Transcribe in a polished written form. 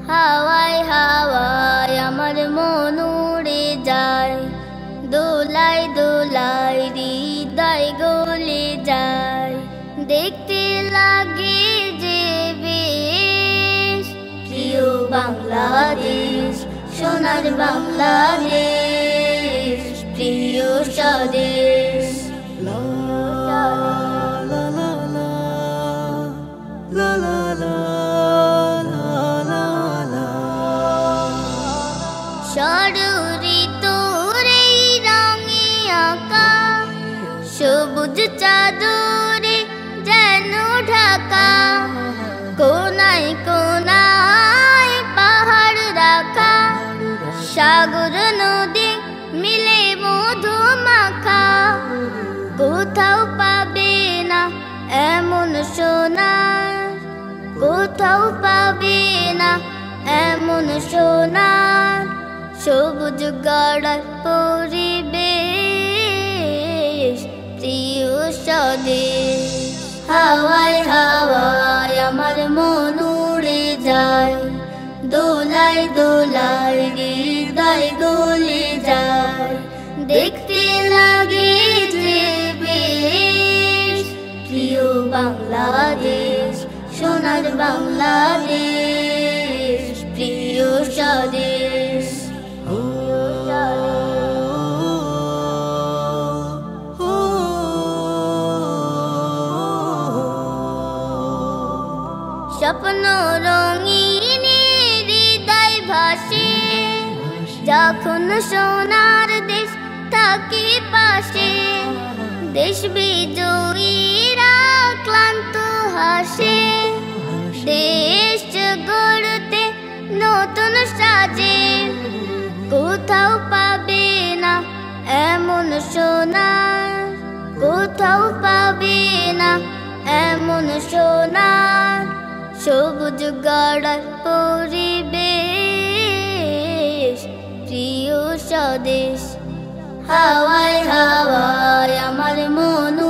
হাওয়ায় হাওয়ায় আমার মন উড়ে যায়, দোলায় দোলায় হৃদয় গলে যায়। দেখতে লাগে যে বেশ প্রিয় বাংলাদেশ, সোনার বাংলাদেশ, প্রিয় স্বদেশ। ষড়ঋতুর এই রঙে আঁকা সবুজ চাদরে যেন ঢাকা, কোনায় কোনায় পাহাড় রাখা, সাগর নদী মিলে মধু মাখা। কোথাও পাবে না এমন সোনা, কোথাও পাবে না এমন সোনা, সবুজ গাড়ার পরিবেশ, প্রিয় স্বদেশ। হাওয়ায় হাওয়ায় আমার মন উড়ে যায়, দোলায় দোলায় হৃদয় গলে যায়। দেখতে লাগে যে বেশ প্রিয় বাংলাদেশ, সোনার বাংলাদেশ, প্রিয় স্বদেশ। স্বপ্ন রঙিন হৃদয় ভাসে, যখন সোনার দেশ থাকে পাশে। দেশ বিজয়ীরা ক্লান্ত হাসে, দেশ গড়তে নতুন সাজে। কোথাও পাবে না এমন সোনা, কোথাও পাবে না এমন সোনা, সবুজ গাড়ার পরিবেশ, প্রিয় স্বদেশ। হাওয়ায় হাওয়ায় আমার মন